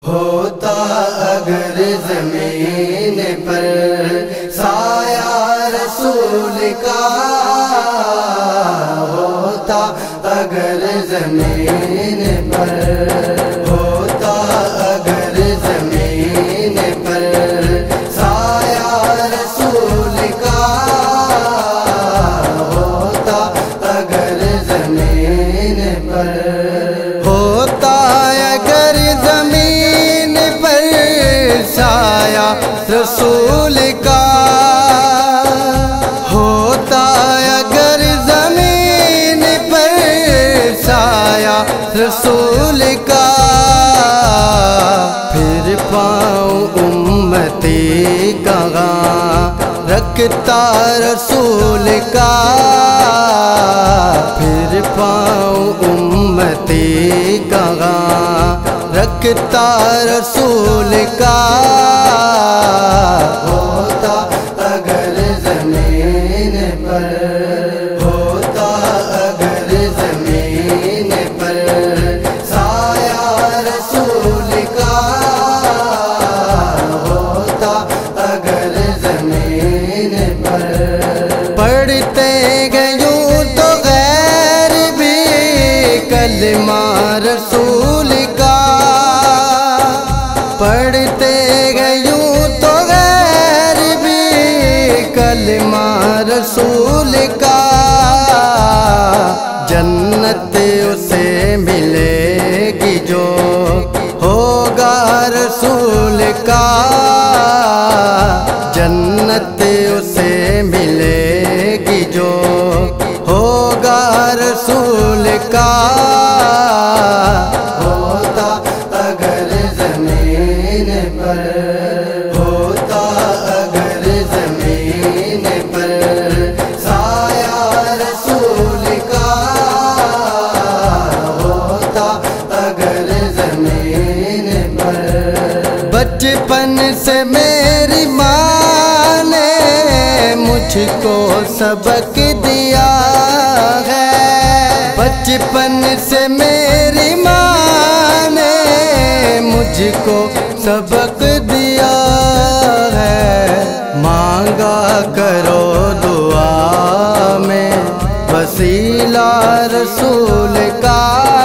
ہوتا اگر زمین پر سایہ رسول کا، ہوتا اگر زمین پر، ہوتا اگر زمین پر سایہ رسول کا، ہوتا اگر زمین پر، ہوتا اگر زمین پر سایہ رسول کا، ہوتا اگر زمین پر سایہ رسول کا، پھر پاؤں امتی کہاں رکھتا رسول کا، پھر پاؤں امتی کہاں رکھتا رسول کا، ہوتا اگر زمین پر، ہوتا اگر زمین پر سایہ رسول کا، ہوتا اگر زمین پر، پڑھتے گئے یوں تو غیر بھی کلمہ رسول کا، پڑھتے گئے یوں تو غیر بھی کلمہ رسول کا، جنت اسے ملے گی جو ہوگا رسول کا، جنت اسے ملے گی جو ہوگا رسول کا، ہوتا اگر زمین پر، ہوتا اگر زمین پر سایہ رسول کا، ہوتا اگر زمین پر، بچپن سے میری ماں نے مجھ کو سبق دیا ہے، بچپن سے میری ماں نے مجھ کو سبق دیا ہے، مانگا کرو دعا میں وسیلہ رسول کا،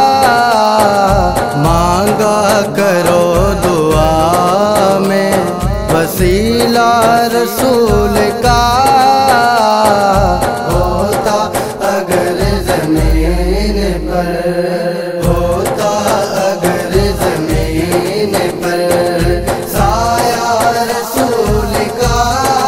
مانگا کرو دعا میں وسیلہ رسول کا، ہوتا اگر زمین پر، ہوتا اگر زمین پر سایہ رسول کا،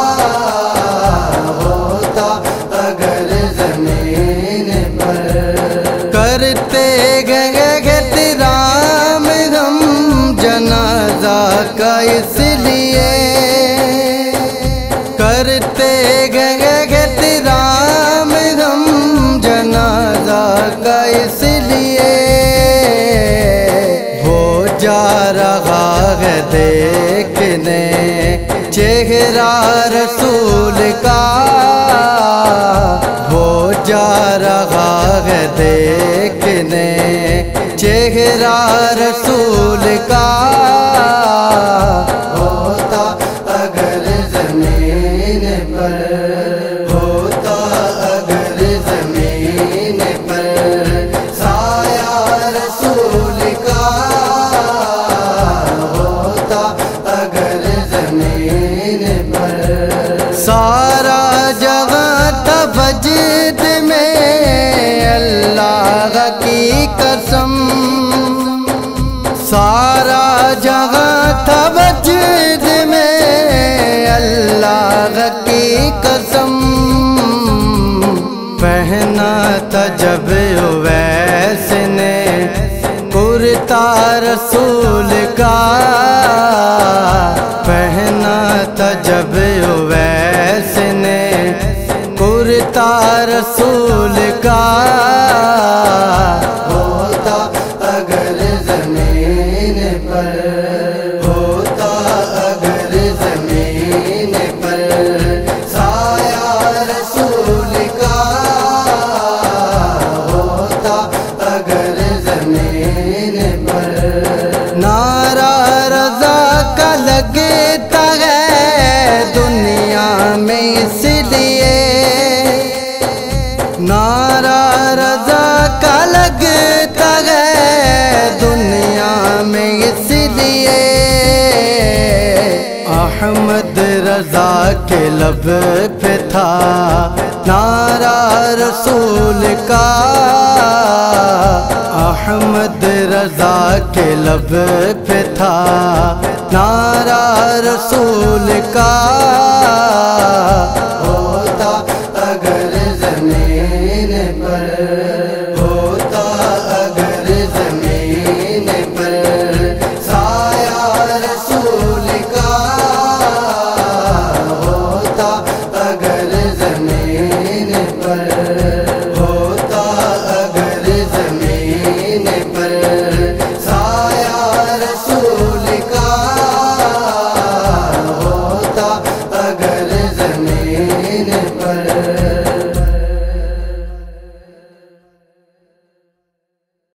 ہوتا اگر زمین پر، کرتے گئے احترام ہم جنازہ کا اس لیے، کرتے گئے احترام ہم جنازہ کا اس لیے، ہو جا رہا ہے دیکھنے چہرہ رسول کا، ہو جا رہا ہے دیکھنے چہرہ رسول کا، ہوتا اگر زمین پر، ہوتا اگر زمین پر سایہ رسول کا، ہوتا اگر زمین پر، سارا جہاں تھا وجد میں اللہ کی قسم، سارا جہاں تھا وجد میں اللہ کی قسم، پہنا تھا جب اویس نے کرتا رسول کا، پہنا تھا جب اویس نے کرتا رسول کا، ہوتا اگر زمین پر، ہوتا اگر زمین پر سایہ رسول کا، ہوتا اگر زمین پر، نعرہ لگتا ہے دنیا میں اس لیے، نعرہ رضا کا لگتا ہے دنیا میں اس لیے، احمد رضا کے لب پہ تھا نعرہ رسول کا، احمد رضا کے لب پہ تھا نعرہ رسول کا، ہوتا اگر زمین پر، ہوتا اگر زمین پر سایہ رسول کا، ہوتا اگر زمین پر، ہوتا اگر زمین پر سایہ رسول کا، ہوتا اگر زمین پر